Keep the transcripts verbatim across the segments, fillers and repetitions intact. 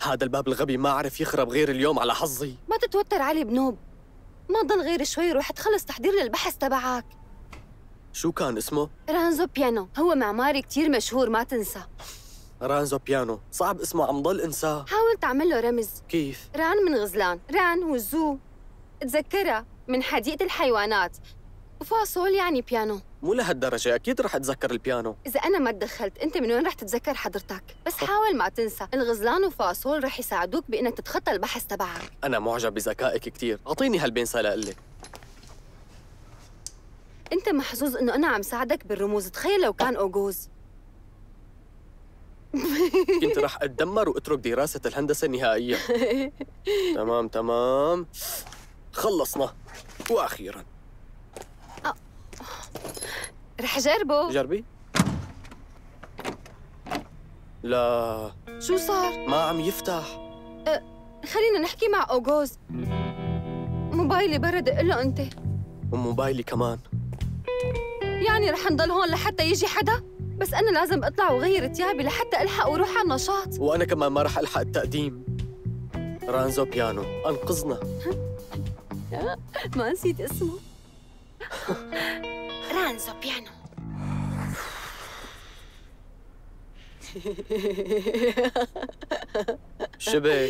هذا الباب الغبي ما عرف يخرب غير اليوم على حظي. ما تتوتر علي بنوب، ما ضل غير شوي روح تخلص تحضير للبحث تبعك. شو كان اسمه؟ رانزو بيانو، هو معماري كتير مشهور ما تنسى. رانزو بيانو، صعب اسمه عم ضل انساه. حاول تعمل له رمز. كيف؟ ران من غزلان، ران والزو تذكرها من حديقة الحيوانات، وفاصول يعني بيانو. مو لهالدرجة، أكيد رح أتذكر البيانو. إذا أنا ما تدخلت، أنت من وين رح تتذكر حضرتك؟ بس حاول ما تنسى، الغزلان وفاصول رح يساعدوك بإنك تتخطى البحث تبعك. أنا معجب بذكائك كتير، أعطيني هالبنسة لقلك. أنت محظوظ إنه أنا عم ساعدك بالرموز، تخيل لو كان أوغوز. كنت رح أتدمر وأترك دراسة الهندسة نهائياً. تمام تمام، خلصنا. وأخيراً أه. رح جربه. جربي. لا، شو صار؟ ما عم يفتح. أه، خلينا نحكي مع أوغوز. موبايلي برد، قل له أنت. وموبايلي كمان. يعني رح نضل هون لحتى يجي حدا؟ بس أنا لازم أطلع وغير ثيابي لحتى ألحق وروح على النشاط. وأنا كمان ما رح ألحق التقديم. رانزو بيانو أنقذنا. ما نسيت اسمه. رانزو بيانو. شبه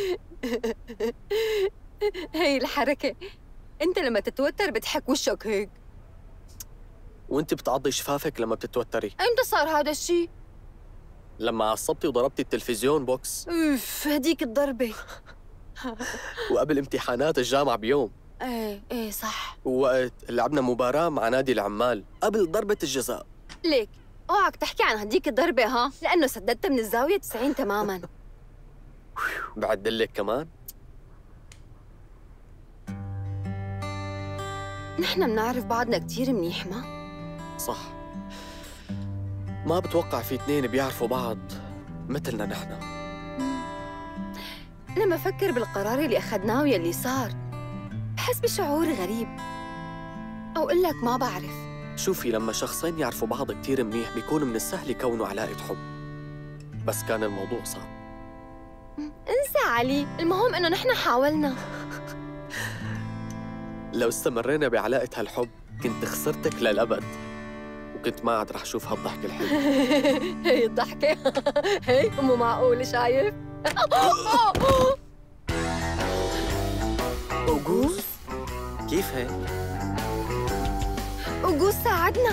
هي الحركة، أنت لما تتوتر بتحك وشك هيك. وأنت بتعضي شفافك لما بتتوتري. إمتى صار هذا الشيء؟ لما عصبتي وضربتي التلفزيون بوكس. أوف، هديك الضربة. وقبل امتحانات الجامعة بيوم. ايه ايه صح. ووقت لعبنا مباراة مع نادي العمال قبل ضربة الجزاء. ليك اوعك تحكي عن هديك الضربة ها، لأنه سددتها من الزاوية تسعين تماماً. بعدلك كمان. نحن بنعرف بعضنا كتير منيح ما؟ صح. ما بتوقع في اثنين بيعرفوا بعض مثلنا نحن. لما أفكر بالقرار اللي أخذناه واللي صار بحس بشعور غريب، أو أقول لك ما بعرف. شوفي، لما شخصين يعرفوا بعض كتير منيح بيكون من السهل يكونوا علاقة حب، بس كان الموضوع صعب. انسى علي، المهم إنه نحن حاولنا. لو استمرينا بعلاقة هالحب كنت خسرتك للأبد، وكنت ما عاد رح أشوف هالضحكة الحلوة. هي الضحكة هي مو معقول، شايف؟ أوغوز؟ كيف هيك؟ أوغوز ساعدنا.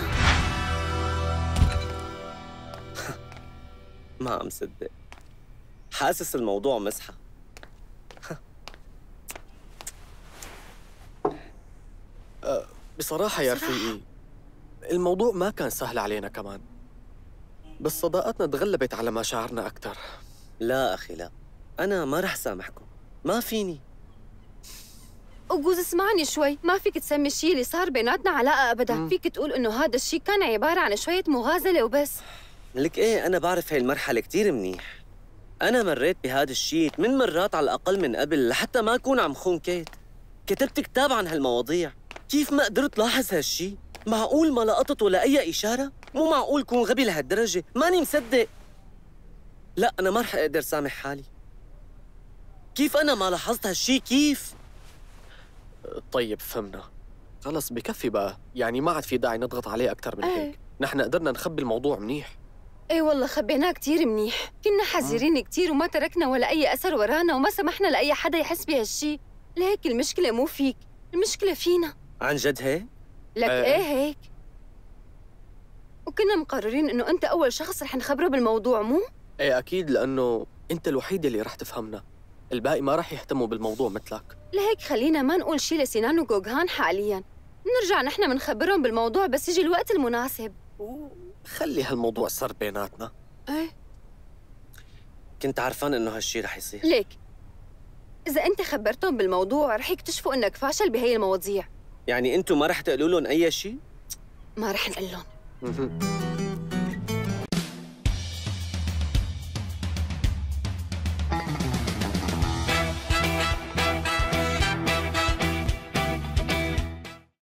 ما عم صدق، حاسس الموضوع مزحة. أه بصراحة يا رفيقي الموضوع ما كان سهل علينا كمان، بس صداقتنا تغلبت على مشاعرنا أكثر. لا أخي لا، أنا ما رح سامحكم، ما فيني. أوغوز اسمعني شوي، ما فيك تسمي الشيء اللي صار بيناتنا علاقة أبداً. مم. فيك تقول إنه هذا الشيء كان عبارة عن شوية مغازلة وبس. لك إيه، أنا بعرف هاي المرحلة كتير منيح. أنا مريت بهذا الشيء من مرات على الأقل من قبل، لحتى ما أكون عم خون كيت. كتبت كتاب عن هالمواضيع، كيف ما قدرت لاحظ هالشيء؟ معقول ما لقطت ولا أي إشارة؟ مو معقول كون غبي لهالدرجة، ماني مصدق. لا أنا ما رح أقدر سامح حالي. كيف أنا ما لاحظت هالشيء؟ كيف؟ طيب فهمنا، خلص بكفي بقى، يعني ما عاد في داعي نضغط عليه أكثر من هيك. نحن قدرنا نخبي الموضوع منيح. ايه والله خبيناه كتير منيح، كنا حذرين كتير وما تركنا ولا أي أثر ورانا، وما سمحنا لأي حدا يحس بهالشي. لهيك المشكلة مو فيك، المشكلة فينا. عن جد هيك؟ لك أه. ايه هيك. وكنا مقررين إنه أنت أول شخص رح نخبره بالموضوع، مو؟ ايه أكيد، لأنه أنت الوحيد اللي رح تفهمنا، الباقي ما رح يهتموا بالموضوع مثلك. لهيك خلينا ما نقول شي لسنان وجوغهان حالياً، نرجع نحن منخبرهم بالموضوع بس يجي الوقت المناسب. خلي هالموضوع سر بيناتنا. ايه كنت عارفان إنه هالشي رح يصير. ليك إذا أنت خبرتهم بالموضوع رح يكتشفوا إنك فاشل بهي المواضيع. يعني أنتم ما رح تقولوا لهم أي شيء؟ ما رح نقول لهم.